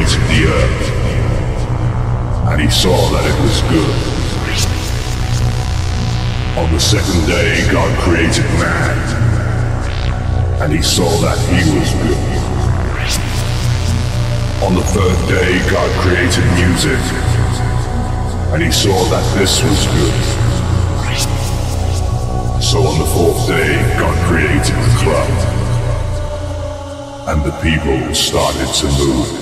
created the earth, and he saw that it was good. On the second day, God created man, and he saw that he was good. On the third day, God created music, and he saw that this was good. So on the fourth day, God created the club, and the people started to move.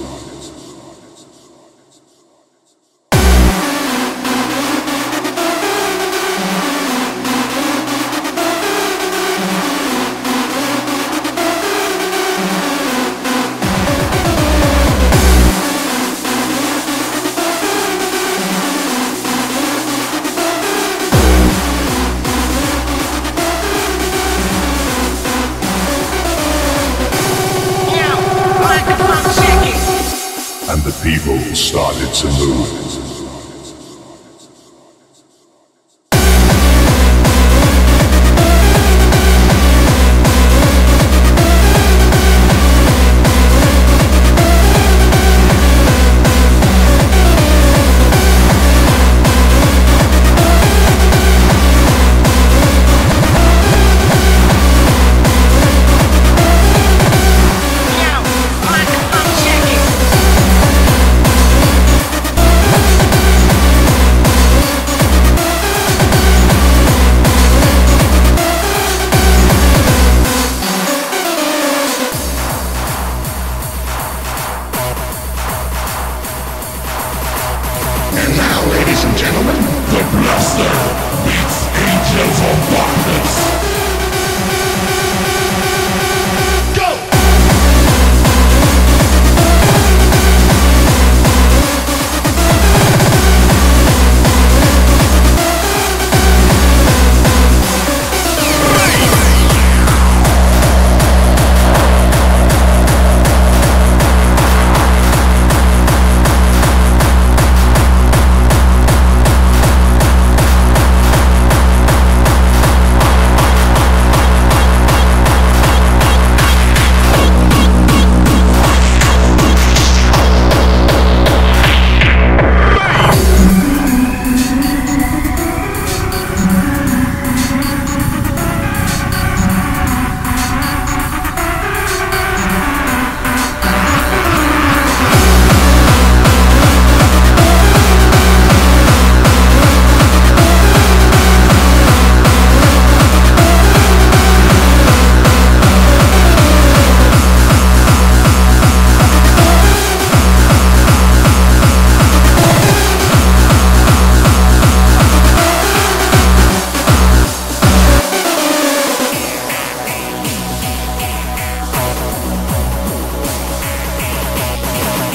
And the people started to move. And now, ladies and gentlemen, the Blaster meets Angels of Darkness.